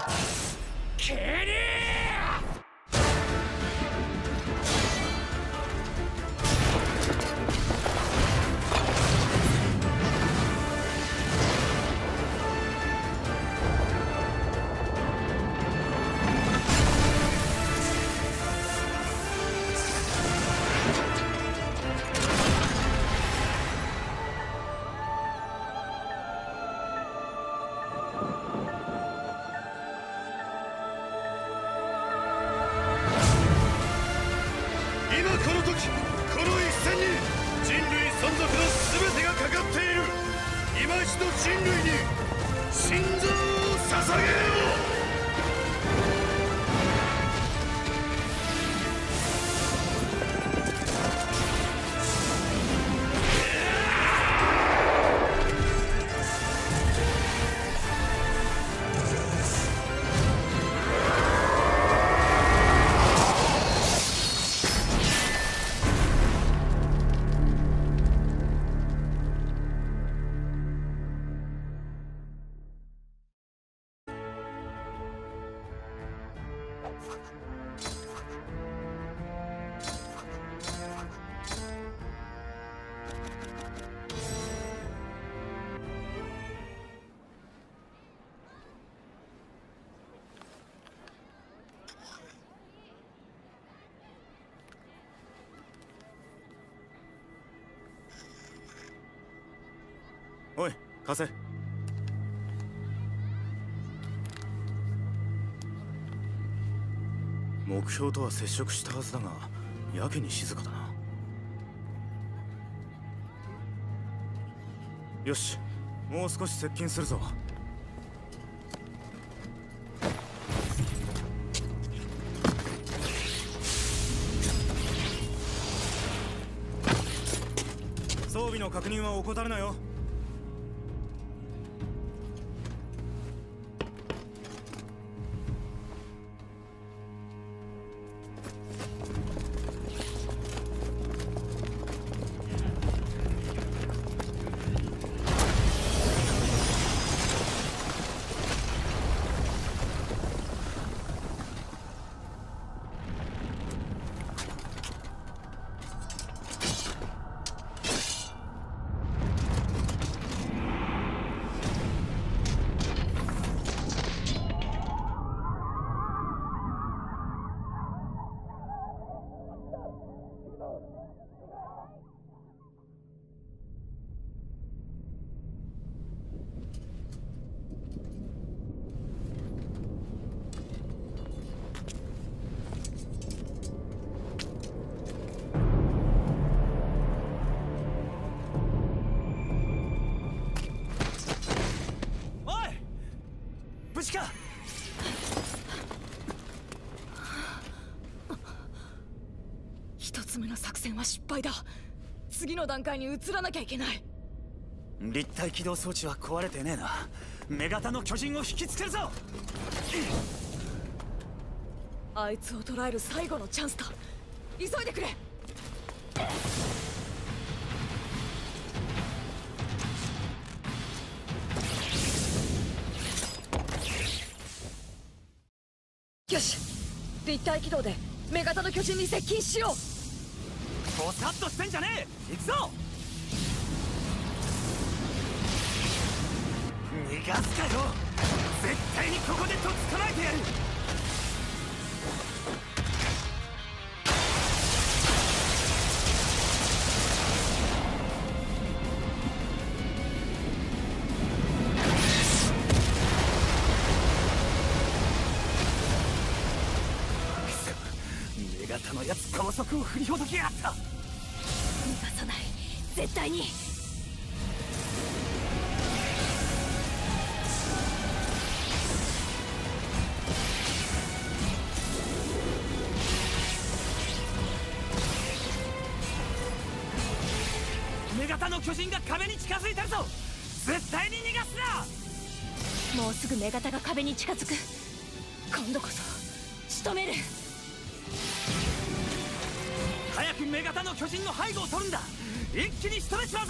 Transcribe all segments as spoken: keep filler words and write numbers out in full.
ケニー。 おい、貸せ。目標とは接触したはずだが、やけに静かだな。よし、もう少し接近するぞ。装備の確認は怠るなよ。無事か。 一つ目の作戦は失敗だ。次の段階に移らなきゃいけない。 立体起動装置は壊れてねえな。女型の巨人を引きつけるぞ。 あいつを捕らえる最後のチャンスだ。急いでくれ。よし、立体起動で女型の巨人に接近しよう。 ボサッとしてんじゃねえ。行くぞ。逃がすかよ。絶対にここでとっ捕まえてやる。女型のやつ高速を振りほどきやがった。 逃がさない、絶対に。 女型の巨人が壁に近づいてるぞ。絶対に逃がすな。 もうすぐ女型が壁に近づく。今度こそ仕留める。 早く女型の巨人の背後を取るんだ。一気に仕留めちまうぞ。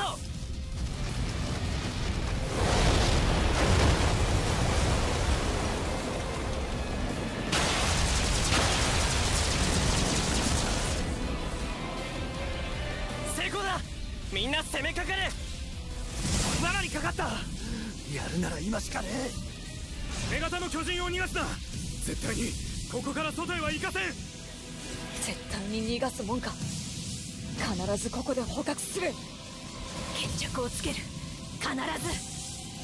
みんな攻めかかれ。罠にかかった。やるなら今しかねえ。女型の巨人を逃がすな。絶対にここから外へは行かせん。 絶対に逃がすもんか。必ずここで捕獲する。決着をつける。必ず。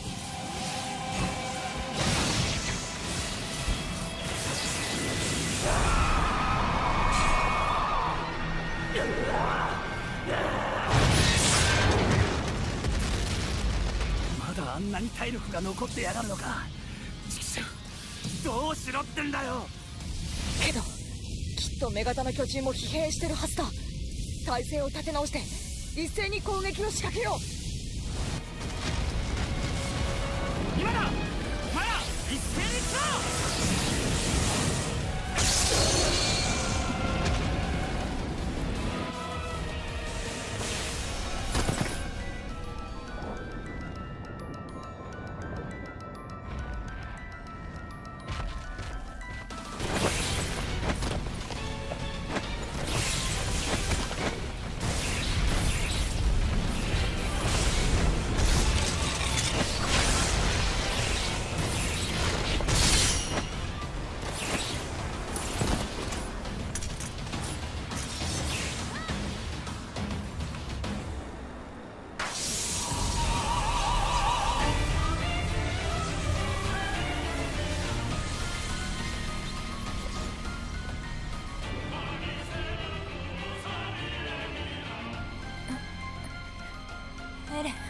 まだあんなに体力が残ってやがるのか。畜生、どうしろってんだよ。 けどきっと女型の巨人も疲弊してるはずだ。体勢を立て直して一斉に攻撃を仕掛けよう。 今だ。お前ら一斉に行くぞ。 エレン、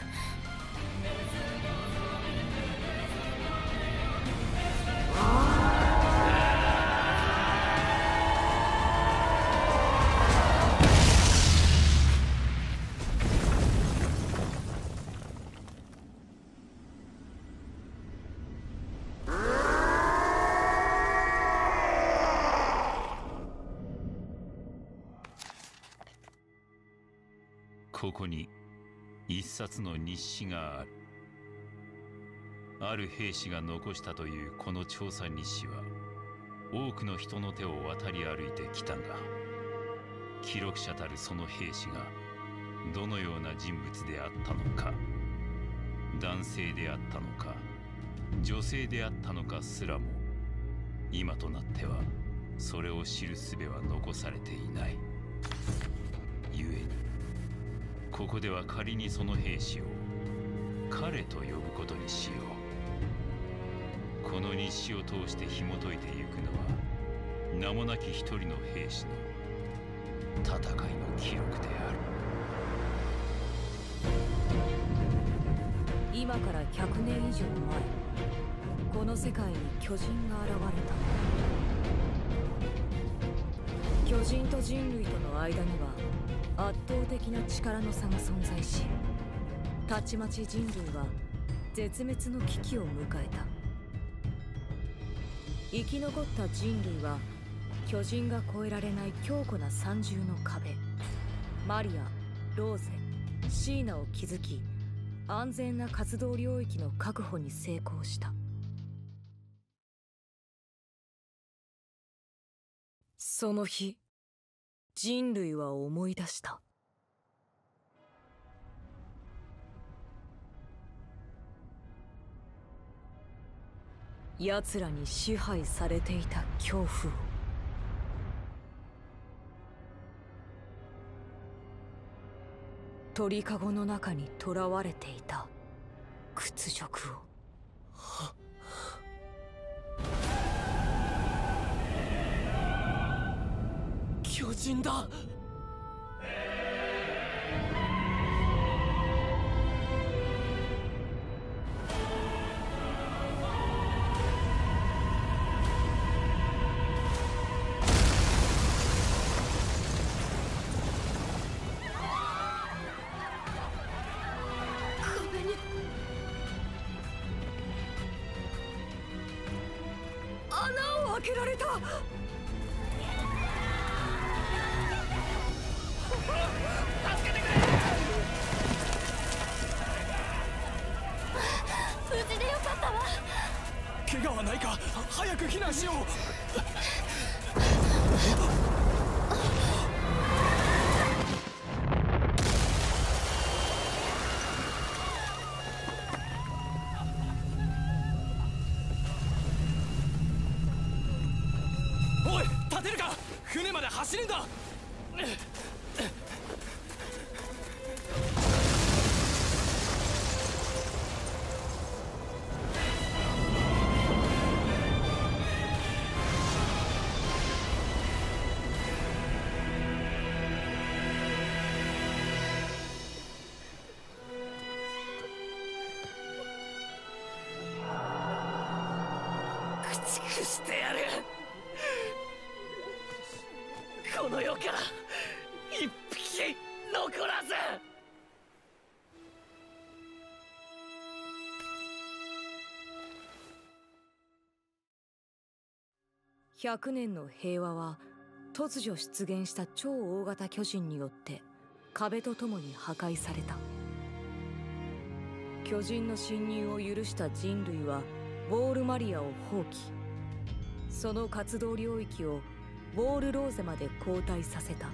ここに一冊の日誌がある。ある兵士が残したというこの調査日誌は多くの人の手を渡り歩いてきたが、記録者たるその兵士がどのような人物であったのか、男性であったのか女性であったのかすらも今となってはそれを知る術は残されていない。ゆえにここでは仮にその兵士を彼と呼ぶことにしよう。この日誌を通して紐解いてゆくのは名もなき一人の兵士の戦いの記録である。 今からひゃくねん以上前、この世界に巨人が現れた。巨人と人類との間には圧倒的な力の差が存在し、たちまち人類は絶滅の危機を迎えた。生き残った人類は巨人が越えられない強固な三重の壁、マリア、ローゼ、シーナを築き、安全な活動領域の確保に成功した。その日、人類は思い出した。奴らに支配されていた恐怖を。鳥かごの中に囚われていた屈辱を。巨人だ。壁に穴を開けられた。 助けてくれ。 無事でよかったわ。 怪我はないか。早く避難しよう。 おい、立てるか。船まで走るんだ。駆逐してやる。この世から一匹残らず。 ひゃくねんの平和は突如出現した超大型巨人によって壁とともに破壊された。巨人の侵入を許した人類はウォールマリアを放棄。その活動領域をウォールローゼまで後退させた。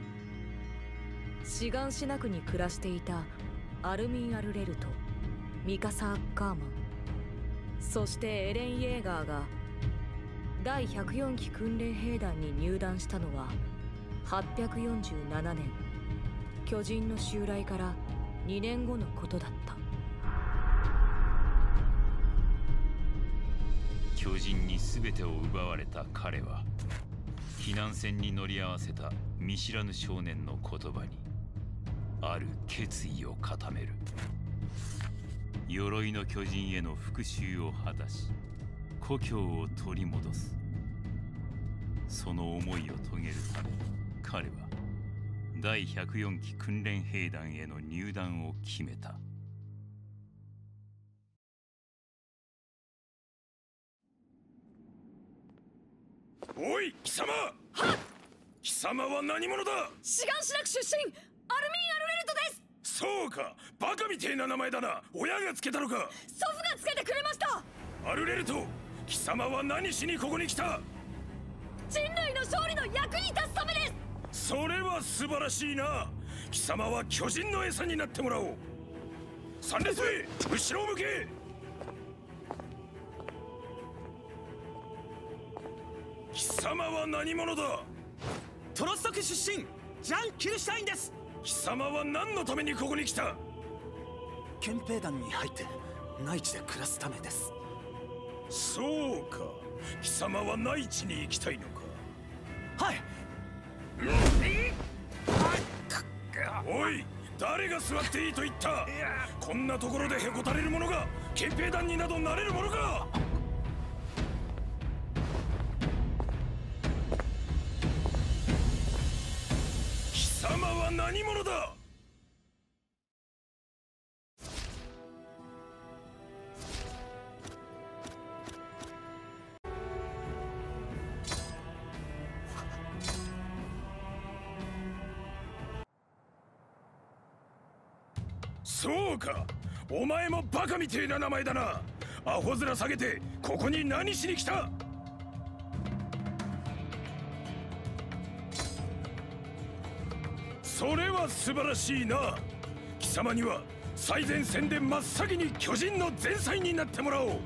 シガンシナ区に暮らしていたアルミン・アルレルとミカサ・アッカーマン、そしてエレン・イェーガーがだいひゃくよんき訓練兵団に入団したのははっぴゃくよんじゅうななねん、巨人の襲来からにねんごのことだった。 巨人に全てを奪われた彼は避難船に乗り合わせた見知らぬ少年の言葉にある決意を固める。鎧の巨人への復讐を果たし故郷を取り戻す。その思いを遂げるため彼はだいひゃくよんき訓練兵団への入団を決めた。 おい貴様、はっ、貴様は何者だ。 シガンシナ区出身アルミン・アルレルトです。 そうか、バカみてえな名前だな。親がつけたのか。 祖父がつけてくれました。 アルレルト、貴様は何しにここに来た。 人類の勝利の役に立つためです。 それは素晴らしいな。貴様は巨人の餌になってもらおう。三列目、後ろを向け。貴様は何者だ。 トロストク出身ジャン・キルシュタインです。 貴様は何のためにここに来た。 憲兵団に入って内地で暮らすためです。 そうか、貴様は内地に行きたいのか。 はい。 おい、誰が座っていいと言った。こんなところでへこたれる者が憲兵団になどなれるものか。貴様は何者だ。そうか、お前もバカみてえな名前だな。アホ面下げてここに何しに来た。それは素晴らしいな。貴様には最前線で真っ先に巨人の前妻になってもらおう。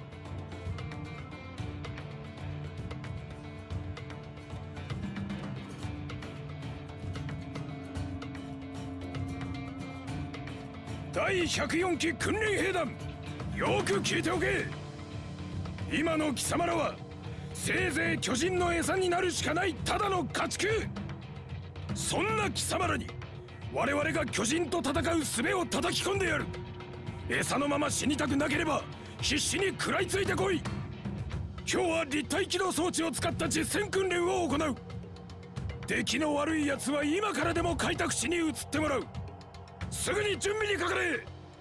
だいひゃくよんき訓練兵団、よく聞いておけ。今の貴様らはせいぜい巨人の餌になるしかないただの家畜。そんな貴様らに我々が巨人と戦う術を叩き込んでやる。餌のまま死にたくなければ必死に食らいついてこい。今日は立体機動装置を使った実戦訓練を行う。出来の悪い奴は今からでも開拓地に移ってもらう。すぐに準備にかかれ。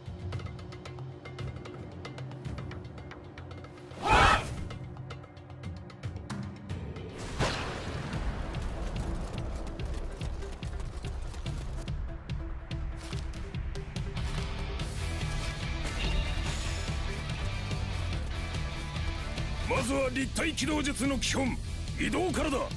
まずは立体機動術の基本、移動からだ。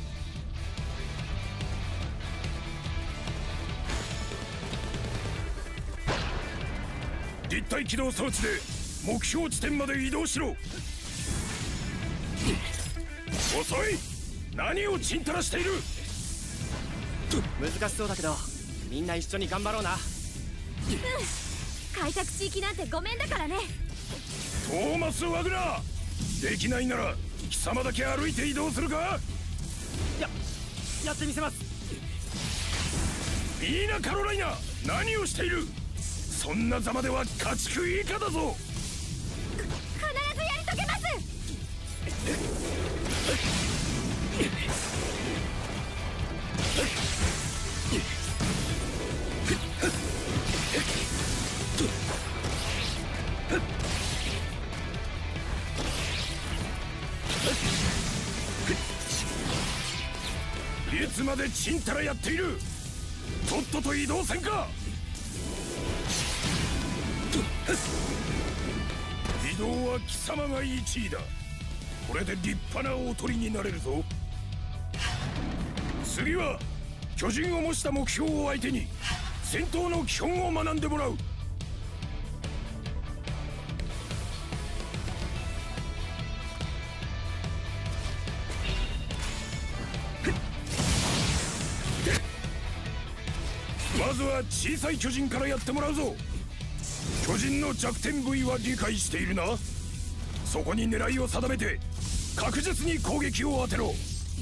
立体機動装置で目標地点まで移動しろ。遅い。 何をちんたらしている。 難しそうだけどみんな一緒に頑張ろうな。 開拓地域なんてごめんだからね。 トーマス・ワグナー、できないなら貴様だけ歩いて移動するか。 ややってみせます。 ミーナ・カロライナ、何をしている。そんなざまでは家畜以下だぞ。 必ずやり遂げます。 いつまでちんたらやっている。とっとと移動せんか。移動は貴様がいちいだ。これで立派なおとりになれるぞ。次は巨人を模した目標を相手に戦闘の基本を学んでもらう。まずは小さい巨人からやってもらうぞ。巨人の弱点部位は理解しているな。そこに狙いを定めて確実に攻撃を当てろ。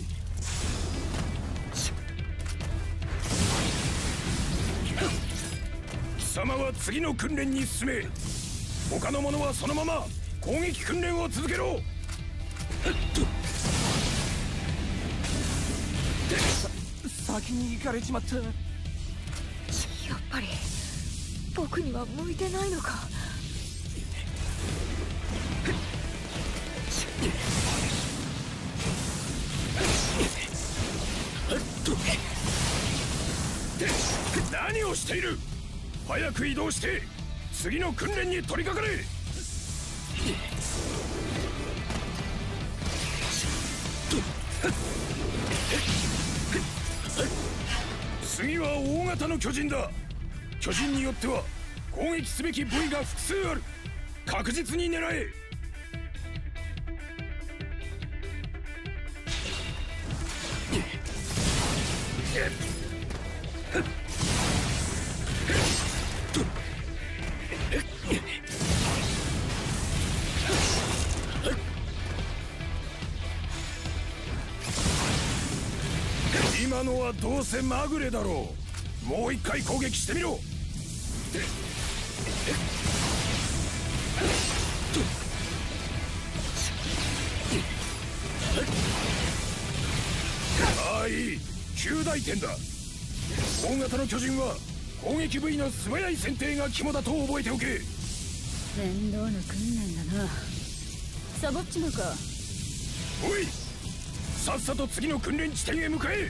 貴様は次の訓練に進め。他の者はそのまま攻撃訓練を続けろ。 先に行かれちまった。 やっぱり僕には向いてないのか。 何をしている。早く移動して次の訓練に取り掛かれ。次は大型の巨人だ。巨人によっては攻撃すべき部位が複数ある。確実に狙え。今のはどうせまぐれだろう。もう一回攻撃してみろ。ああ、いい。及第点だ。大型の巨人は攻撃部位の素早い選定が肝だと覚えておけ。 面倒な訓練だな。サボっちまうか。 おい、さっさと次の訓練地点へ向かえ。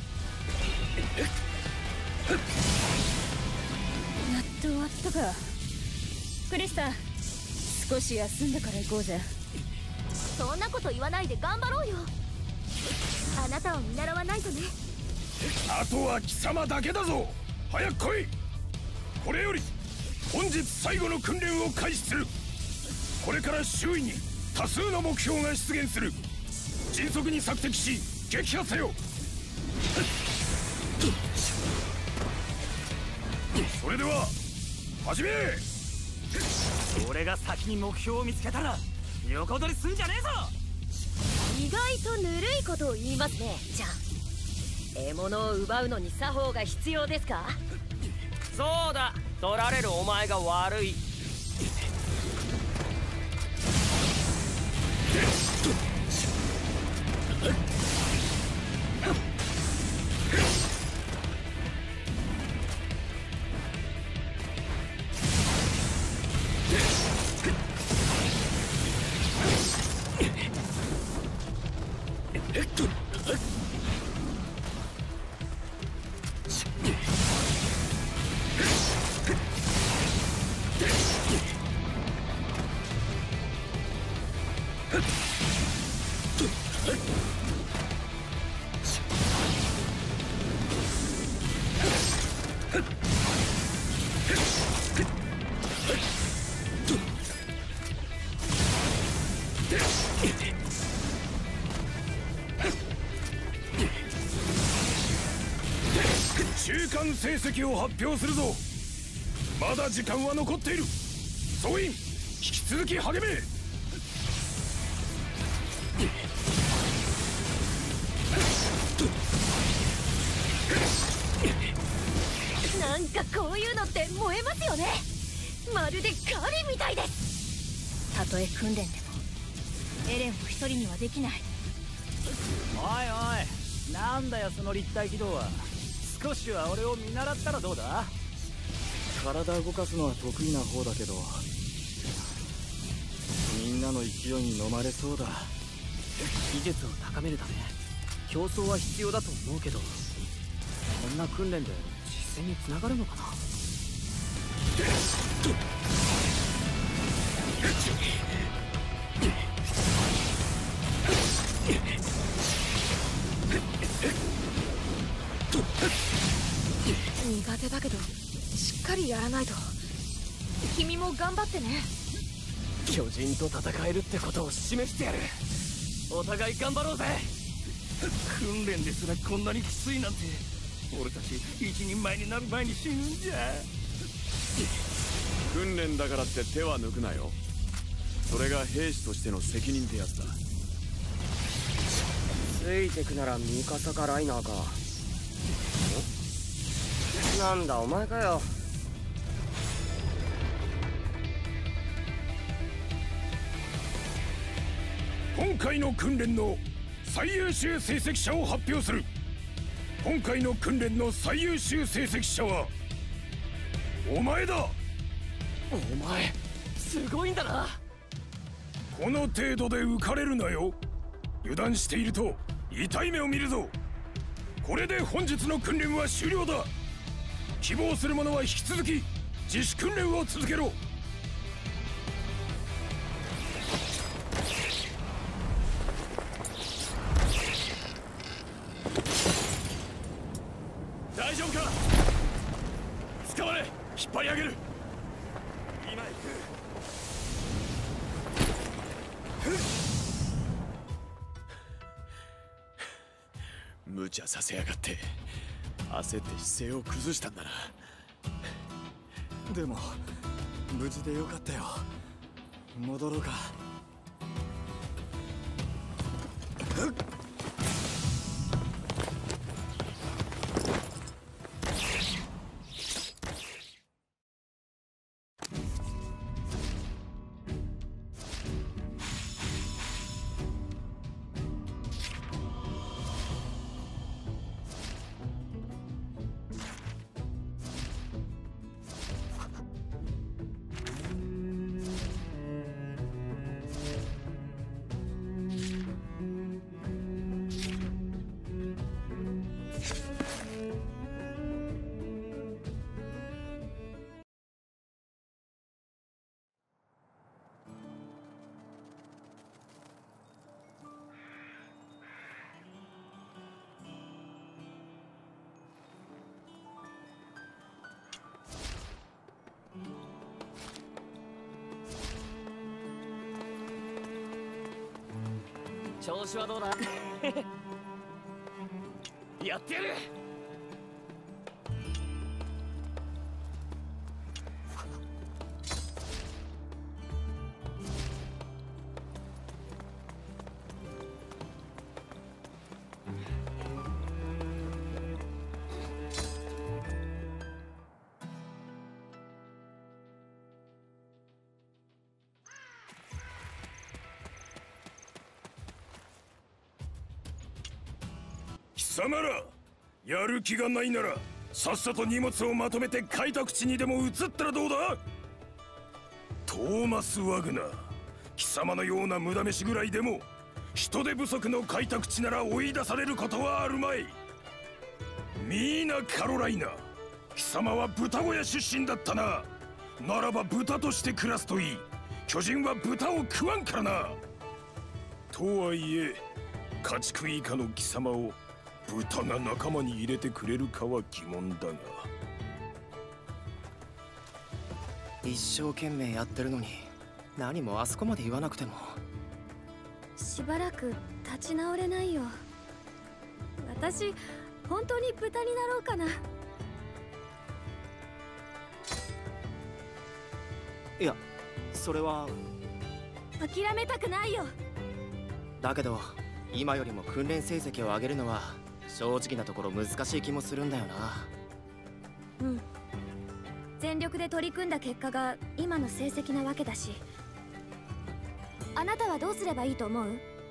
やっと終わったか。クリスタ、少し休んでから行こうぜ。そんなこと言わないで頑張ろうよ。あなたを見習わないとね。 あとは貴様だけだぞ。早く来い。これより本日最後の訓練を開始する。これから周囲に多数の目標が出現する。迅速に索敵し撃破せよ。それでは始め。 俺が先に目標を見つけたら横取りすんじゃねえぞ。 意外とぬるいことを言いますね。じゃあ獲物を奪うのに作法が必要ですか。 そうだ、取られるお前が悪い。 中間成績を発表するぞ。まだ時間は残っている。総員引き続き励め。 なんかこういうのって燃えますよね。まるで狩りみたいです。たとえ訓練でもエレンを一人にはできない。 おいおい、なんだよその立体軌道は。少しは俺を見習ったらどうだ。体動かすのは得意な方だけど、みんなの勢いに飲まれそうだ。技術を高めるため競争は必要だと思うけど、こんな訓練で実践につながるのかな。 苦手だけどしっかりやらないと。君も頑張ってね。 巨人と戦えるってことを示してやる。お互い頑張ろうぜ。 訓練ですらこんなにきついなんて、俺たち一人前になる前に死ぬんじゃ。 訓練だからって手は抜くなよ。それが兵士としての責任ってやつだ。 ついてくならミカサかライナーか。なんだお前かよ。 今回の訓練の最優秀成績者を発表する。今回の訓練の最優秀成績者はお前だ。 お前すごいんだな。 この程度で浮かれるなよ。油断していると痛い目を見るぞ。これで本日の訓練は終了だ。希望する者は引き続き自主訓練を続けろ。 大丈夫か。捕まれ。引っ張り上げる。今行く。無茶させやがって。焦って姿勢を崩したんだな。 でも無事でよかったよ。戻ろうか。調子はどうだ。やってやる。 貴様ら、やる気がないならさっさと荷物をまとめて開拓地にでも移ったらどうだ。トーマス・ワグナー、貴様のような無駄飯ぐらいでも人手不足の開拓地なら追い出されることはあるまい。ミーナ・カロライナ、貴様は豚小屋出身だったな。ならば豚として暮らすといい。巨人は豚を食わんからな。とはいえ家畜以下の貴様を豚が仲間に入れてくれるかは疑問だが。 一生懸命やってるのに何もあそこまで言わなくても。 しばらく立ち直れないよ。私本当に豚になろうかな。 それは諦めたくないよ。 だけど今よりも訓練成績を上げるのは正直なところ難しい気もするんだよな。 うん、全力で取り組んだ結果が今の成績なわけだし。あなたはどうすればいいと思う？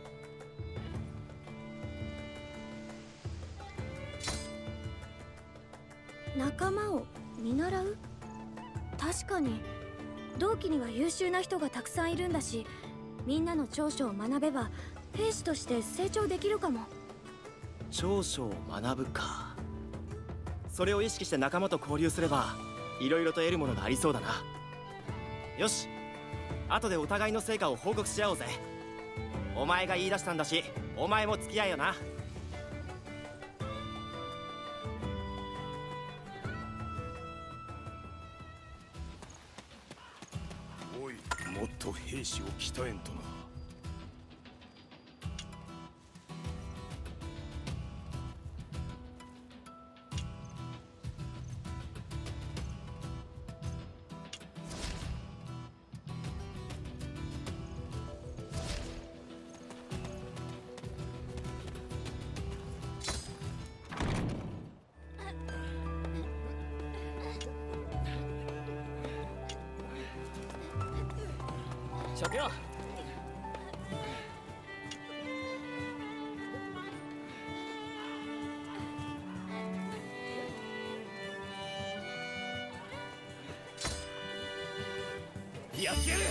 仲間を見習う？確かに同期には優秀な人がたくさんいるんだし、みんなの長所を学べば兵士として成長できるかも。 長所を学ぶか。それを意識して仲間と交流すればいろいろと得るものがありそうだな。よし、後でお互いの成果を報告し合おうぜ。お前が言い出したんだし、お前も付き合えよな。 おい、もっと兵士を鍛えんとな。 諸教、 やってやる。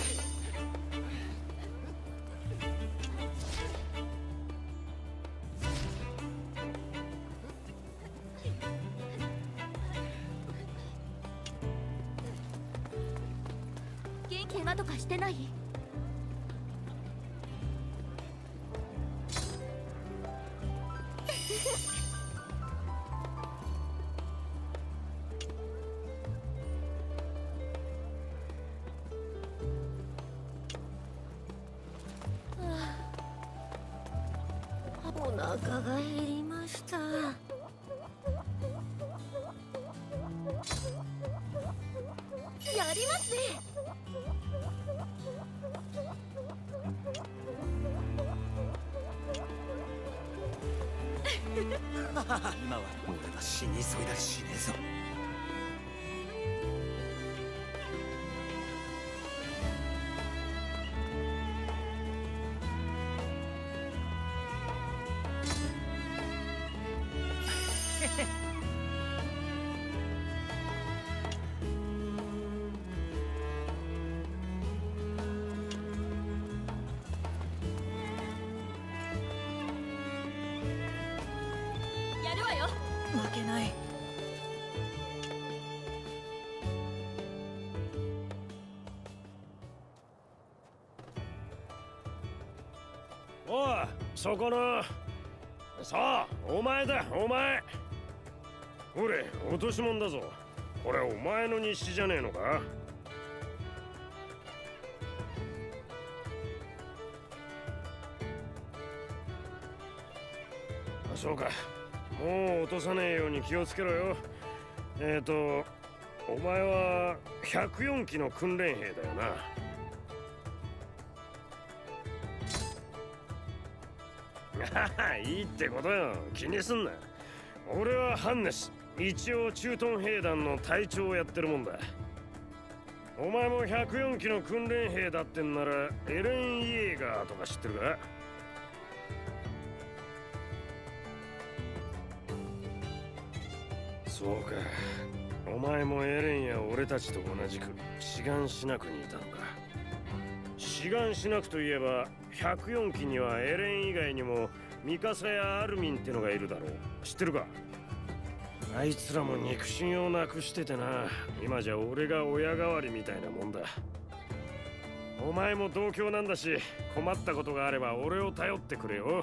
元気怪我とかしてない？お腹が減りました。やりますね。 今は俺が死に急いだりしねえぞ。 やるわよ。 負けない。 おい、そこの。さあ、お前だ、お前。ほれ、落とし物だぞ。これお前の日誌じゃねえのか？そうか。もう落とさねえように気をつけろよ。えっと、お前はひゃくよんきの訓練兵だよな。いいってことよ。気にすんな。俺はハンネス。一応駐屯兵団の隊長をやってるもんだ。お前もひゃくよんきの訓練兵だってんならエレン・イエーガーとか知ってるか？そうか。お前もエレンや俺たちと同じく志願しなくにいたのか。志願しなくといえばひゃくよんきにはエレン以外にもミカサやアルミンってのがいるだろう。知ってるか？あいつらも肉親をなくしててな。今じゃ俺が親代わりみたいなもんだ。お前も同郷なんだし、困ったことがあれば俺を頼ってくれよ。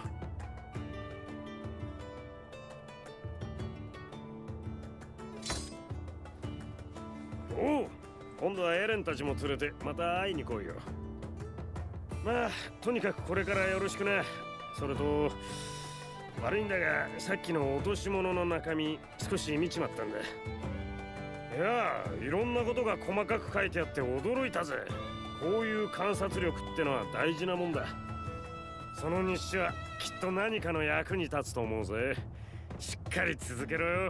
おう、今度はエレンたちも連れてまた会いに来いよ。まあとにかくこれからよろしくな。それと悪いんだが、さっきの落とし物の中身少し見ちまったんだ。いや、いろんなことが細かく書いてあって驚いたぜ。 こういう観察力ってのは大事なもんだ。その日誌はきっと何かの役に立つと思うぜ。しっかり続けろよ。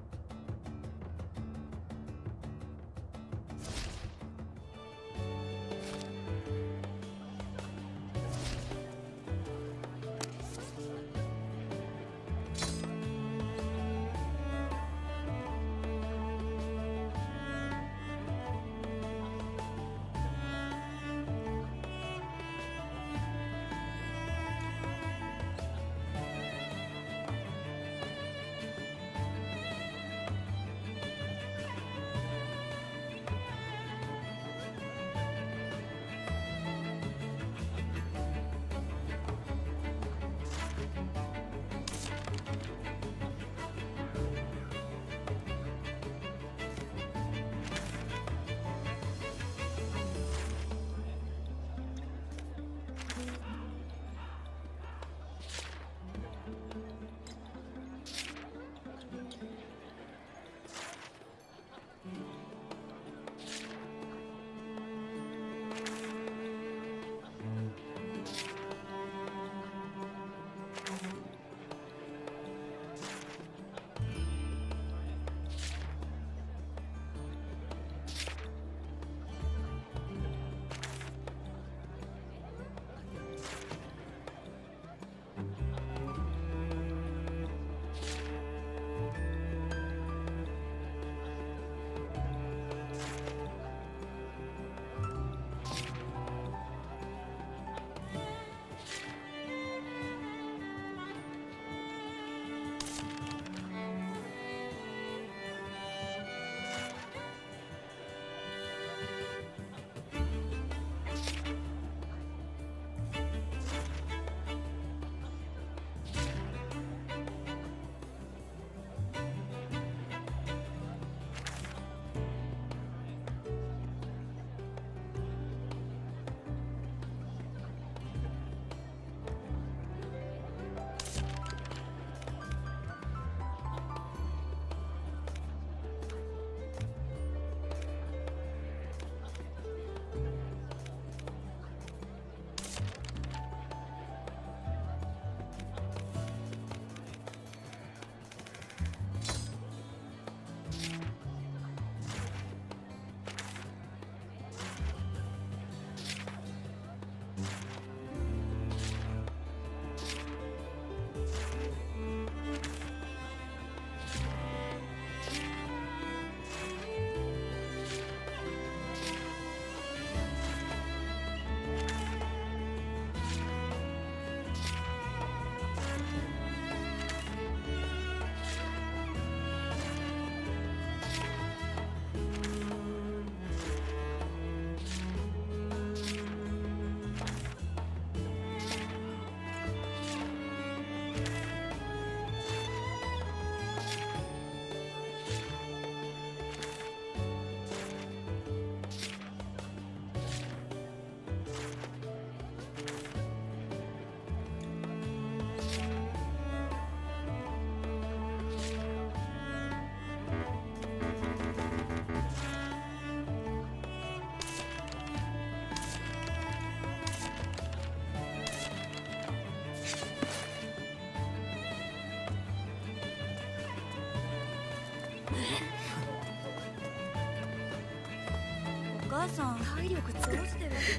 お母さん体力どうしてるかな。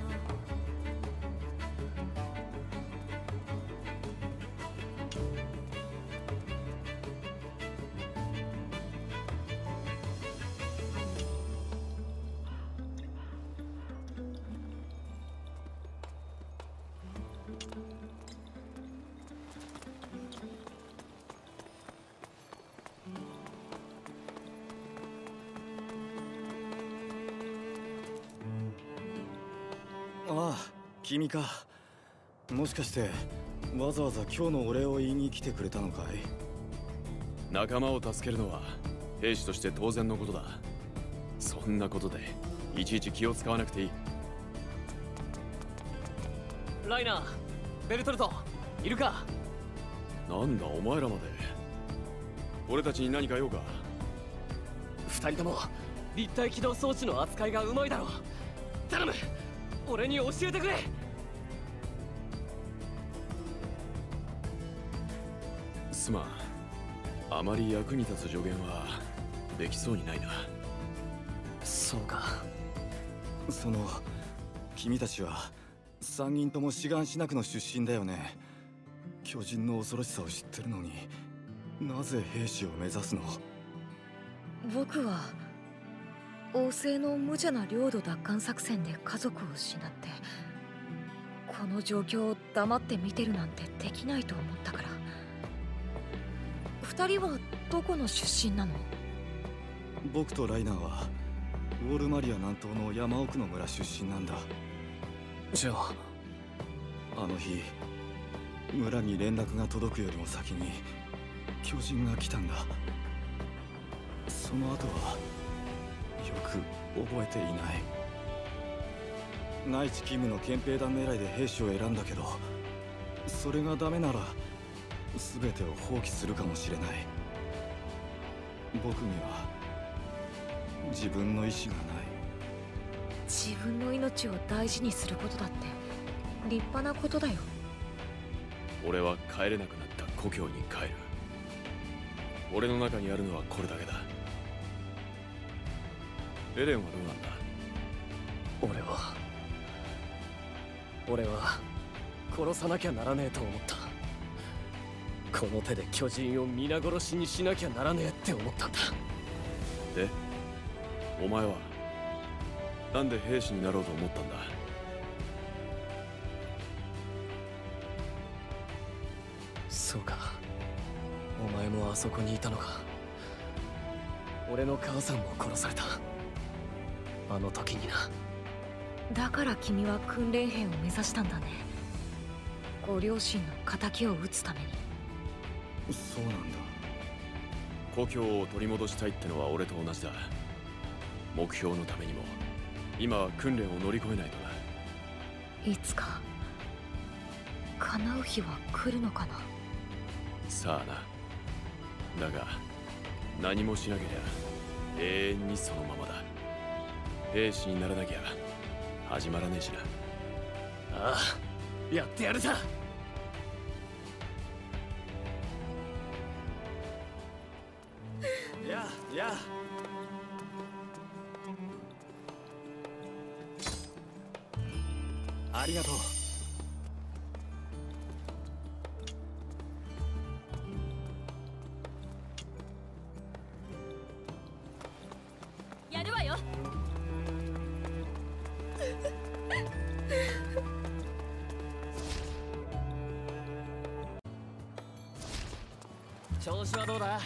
ああ、君か。もしかしてわざわざ今日のお礼を言いに来てくれたのかい？ 仲間を助けるのは兵士として当然のことだ。そんなことでいちいち気を使わなくていい。 ライナー、ベルトルト、いるか？ なんだお前らまで。俺たちに何か用か？ 二人とも立体起動装置の扱いがうまいだろう。頼む。 俺に教えてくれ。 すまん、あまり役に立つ助言はできそうにないな。 そうか。 その君たちはさんにんとも志願しなくの出身だよね。巨人の恐ろしさを知ってるのになぜ兵士を目指すの？ 僕は王政の無茶な領土奪還作戦で家族を失って、この状況を黙って見てるなんてできないと思ったから。二人はどこの出身なの？ 僕とライナーはウォルマリア南東の山奥の村出身なんだ。 じゃああの日村に連絡が届くよりも先に巨人が来たんだ。その後はよく覚えていない。内地勤務の憲兵団狙いで兵士を選んだけど、それがダメなら全てを放棄するかもしれない。僕には自分の意志がない。 自分の命を大事にすることだって立派なことだよ。 俺は帰れなくなった故郷に帰る。俺の中にあるのはこれだけだ。エレンはどうなんだ？ 俺は俺は殺さなきゃならねえと思った。この手で巨人を皆殺しにしなきゃならねえって思ったんだ。 で、お前はなんで兵士になろうと思ったんだ？ そうか、お前もあそこにいたのか。俺の母さんも殺された、あの時にな。 だから君は訓練兵を目指したんだね。ご両親の仇を討つために。 そうなんだ。 故郷を取り戻したいってのは俺と同じだ。目標のためにも今は訓練を乗り越えないとな。 いつか叶う日は来るのかな。 さあな。だが何もしなけりゃ永遠にそのままだ。兵士にならなきゃ始まらねえしな。 ああ、やってやるさ。 やあやあ、ありがとう。 やるわよ。 調子はどうだ？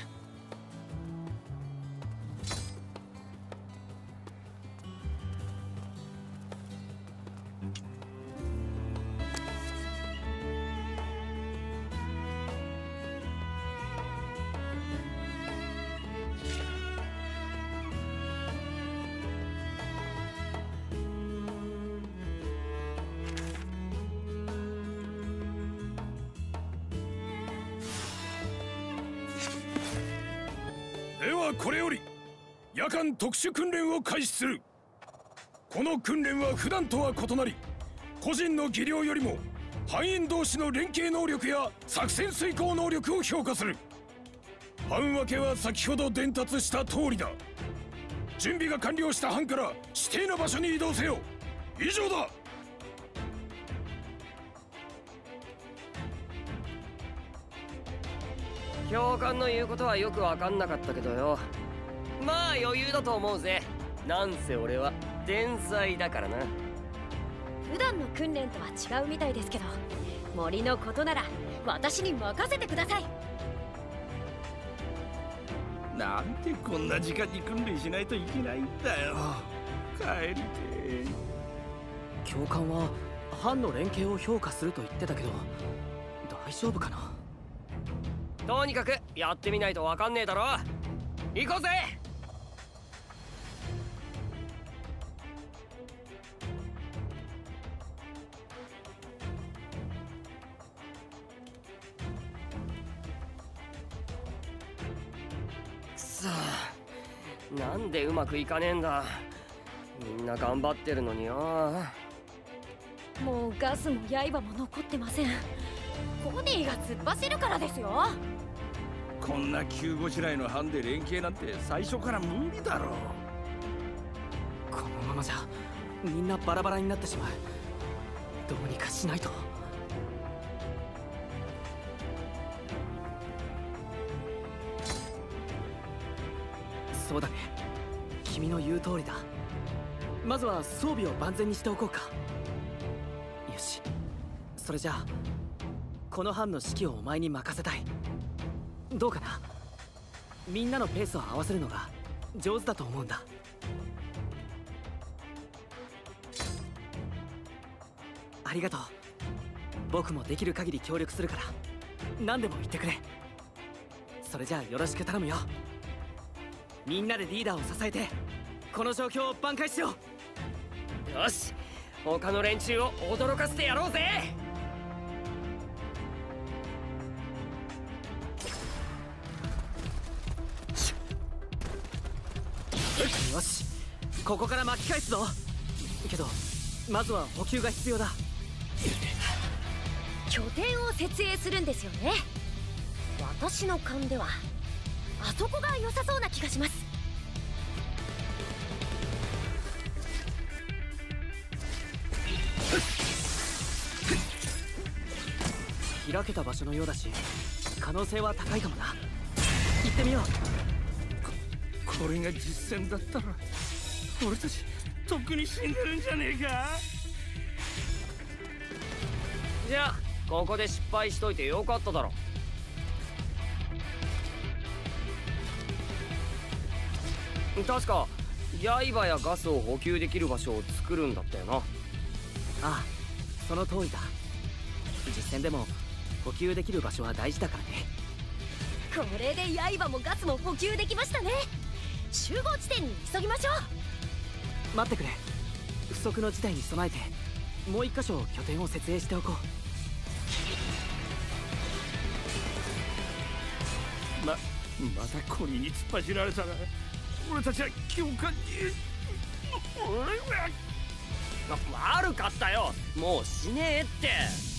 ではこれより夜間特殊訓練を開始する。この訓練は普段とは異なり、個人の技量よりも班員同士の連携能力や作戦遂行能力を評価する。班分けは先ほど伝達した通りだ。準備が完了した班から指定の場所に移動せよ。以上だ。 教官の言うことはよく分かんなかったけどよ。まあ余裕だと思うぜ。なんせ俺は天才だからな。 普段の訓練とは違うみたいですけど、森のことなら私に任せてください。 なんでこんな時間に訓練しないといけないんだよ。帰りてえ。 教官は班の連携を評価すると言ってたけど大丈夫かな。 とにかくやってみないと分かんねえだろ。行こうぜ。くそ、なんでうまくいかねえんだ。みんな頑張ってるのによ。 もうガスも刃も残ってません。コディが突っ走るからですよ。 こんな急ごしらえの班で連携なんて最初から無理だろう。 このままじゃみんなバラバラになってしまう。どうにかしないと。そうだね、君の言う通りだ。まずは装備を万全にしておこうか。よし、それじゃあこの班の指揮をお前に任せたい。どうかな。みんなのペースを合わせるのが上手だと思うんだ。ありがとう。僕もできる限り協力するから何でも言ってくれ。それじゃあよろしく頼むよ。みんなでリーダーを支えてこの状況を挽回しよう。 よし、他の連中を驚かせてやろうぜ。 よし、ここから巻き返すぞ。けどまずは補給が必要だ。 拠点を設営するんですよね。私の勘ではあそこが良さそうな気がします。 開けた場所のようだし可能性は高いかもな。行ってみよう。 ここれが実戦だったら俺たちとっくに死んでるんじゃねえか。 じゃあここで失敗しといてよかっただろ。確か刃やガスを補給できる場所を作るんだったよな。ああ、その通りだ。実戦でも補給できる場所は大事だからね。 これで刃もガスも補給できましたね。集合地点に急ぎましょう。待ってくれ。不測の事態に備えてもう一箇所拠点を設営しておこう。ままたコニーに突っ走られたら俺たちは教官に俺は悪かったよ。もう死ねえって。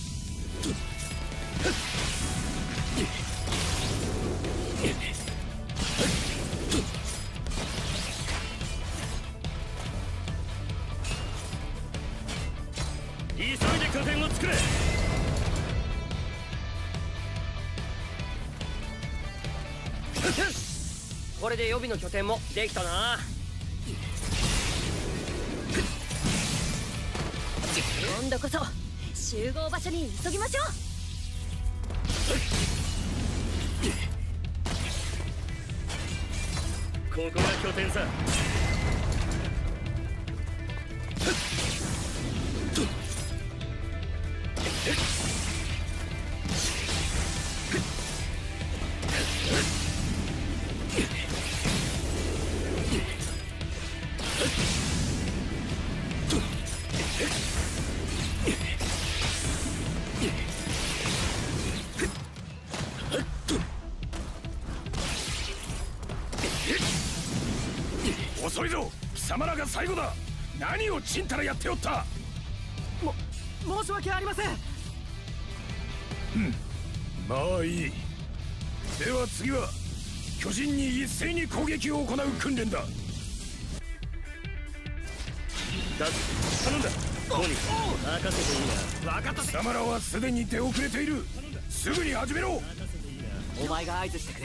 急いで拠点を作れ。 これで予備の拠点もできたな。 今度こそ集合場所に急ぎましょう。 ここが拠点さ。遅いぞ、貴様らが最後だ。何をちんたらやっておった。 も申し訳ありません。 うん、まあいい。では次は巨人に一斉に攻撃を行う訓練だ。だ頼んだ。コニー、任せていいな。分かった。貴様らはすでに出遅れている。すぐに始めろ。 お前が合図してくれ。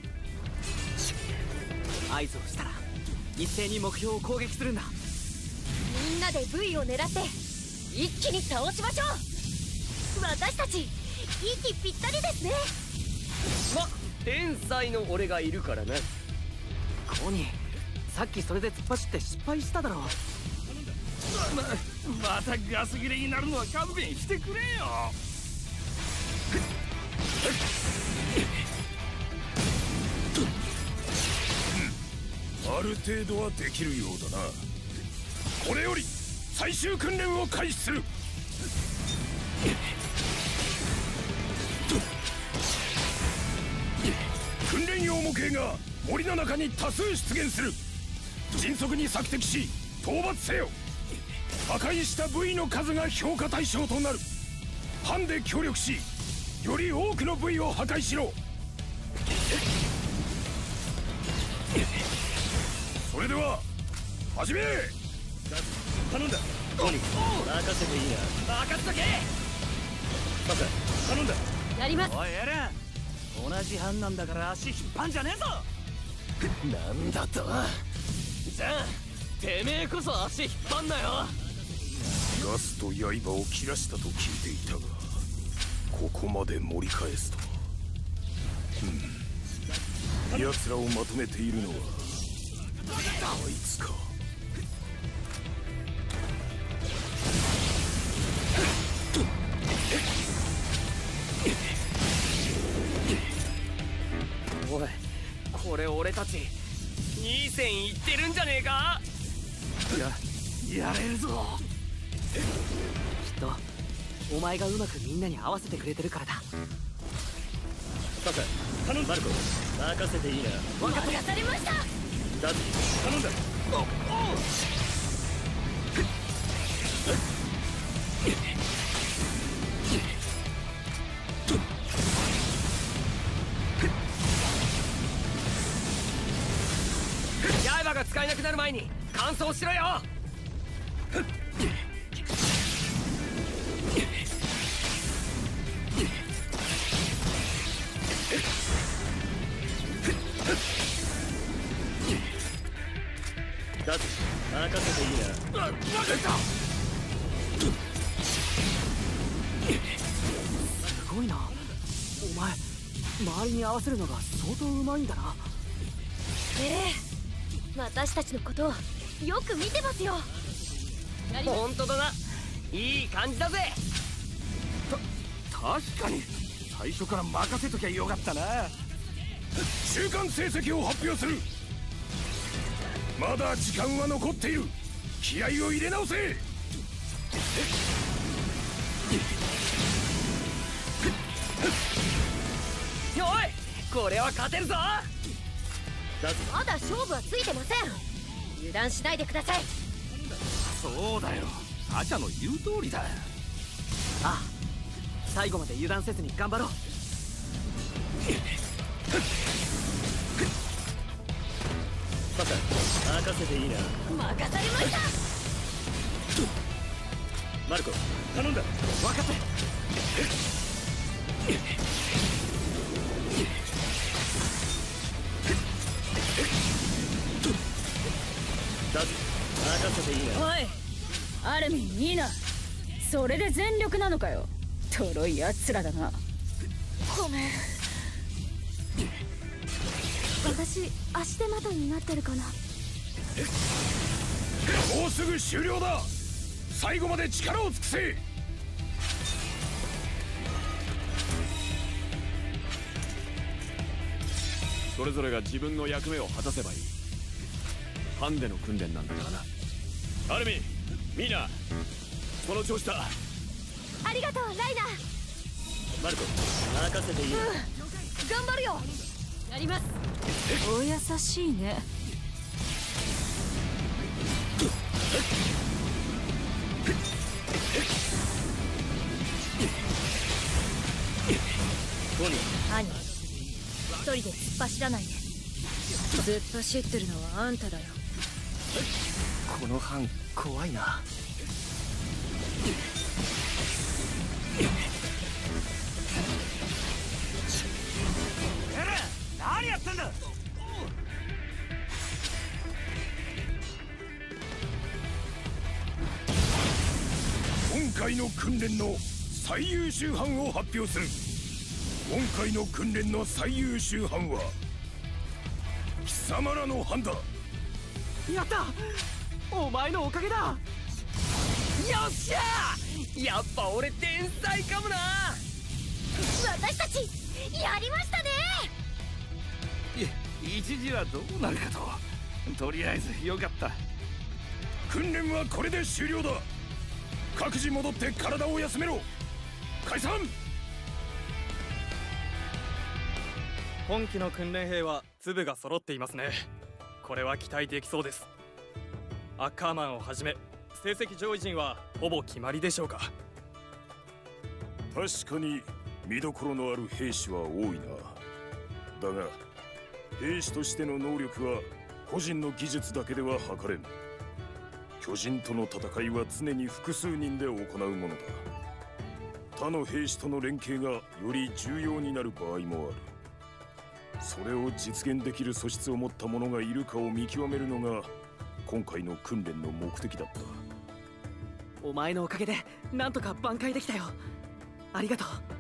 合図をしたら一斉に目標を攻撃するんだ。 みんなで V を狙って一気に倒しましょう。私たち息ぴったりですね。 ま、天才の俺がいるからな。 コニー、さっきそれで突っ走って失敗しただろう。 ま, またガス切れになるのは勘弁してくれよ。 ある程度はできるようだな。これより最終訓練を開始する。訓練用模型が森の中に多数出現する。迅速に索敵し討伐せよ。 破壊した部位の数が評価対象となる。班で協力し、より多くの部位を破壊しろ。それでは始め。 頼んだ。トニー、任せていいな。 任せとけ。 パパ、頼んだ。 やります。 おいエレン、同じ班なんだから足引っ張んじゃねえぞ。 なんだと。じゃあてめえこそ足引っ張んなよ。 ガスと刃を切らしたと聞いていたが、ここまで盛り返すとは。うん、奴らをまとめているのはあいつか。 おい、これ俺たちいい線いってるんじゃねえか。 や、やれるぞ。 きっとお前がうまくみんなに合わせてくれてるからだ。 パパ、頼んだ。マルコ、任せていいな。 分かされました。 ダズ、頼んだ。おお刃が使えなくなる前に完走しろよ。 ダズ、任せていいな。 わ、分かった。 すごいな。お前周りに合わせるのが相当うまいんだな。 ええ、私たちのことをよく見てますよ。 本当だな、いい感じだぜ。 た確かに最初から任せときゃよかったな。 中間成績を発表する。まだ時間は残っている。気合を入れ直せ。 おい、これは勝てるぞ。 まだ勝負はついてません。油断しないでください。 そうだよ、アチャの言う通りだ。 ああ、最後まで油断せずに頑張ろう。 パパ、任せていいな。 任されました。 マルコ、頼んだ。 分かって。 ダズ、任せていいな。 おい、アルミンいいな。それで全力なのかよ。とろいやつらだな。ごめん。私足手まといになってるかな。 もうすぐ終了だ。最後まで力を尽くせ。 それぞれが自分の役目を果たせばいい。ハンデの訓練なんだからな。アルミン、ミーナ、その調子だ。 ありがとうライナー。 マルコ、任せていいな。 うん、頑張るよ。やります。お優しいね。 トニー、 兄、一人で突っ走らないで。突っ走ってるのはあんただよ。 この班怖いな。 エレン、何やってんだ。 今回の訓練の最優秀班を発表する。今回の訓練の最優秀班は貴様らの班だ。 やった、お前のおかげだ。 よっしゃー、やっぱ俺天才かもな。 私たちやりましたね。 い一時はどうなるかと。とりあえずよかった。 訓練はこれで終了だ。各自戻って体を休めろ。解散。 今期の訓練兵は粒が揃っていますね。これは期待できそうです。アッカーマンをはじめ成績上位陣はほぼ決まりでしょうか？ 確かに見どころのある兵士は多いな。だが兵士としての能力は個人の技術だけでは測れん。巨人との戦いは常に複数人で行うものだ。他の兵士との連携がより重要になる場合もある。それを実現できる素質を持った者がいるかを見極めるのが今回の訓練の目的だった。 お前のおかげでなんとか挽回できたよ。ありがと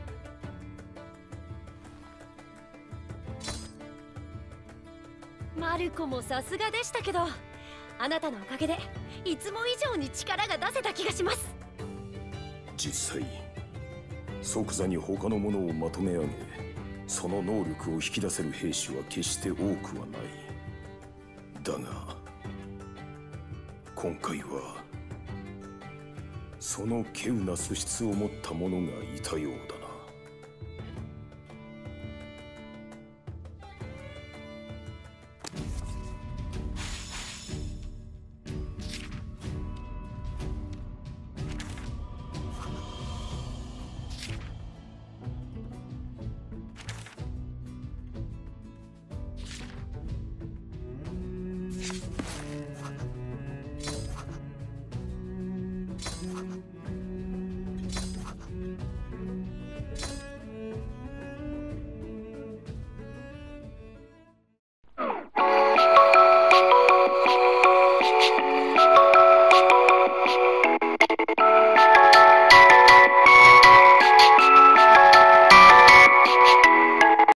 う。マルコもさすがでしたけど、あなたのおかげでいつも以上に力が出せた気がします。 実際即座に他の者をまとめ上げ、その能力を引き出せる兵士は決して多くはない。だが今回はその稀有な素質を持った者がいたようだ。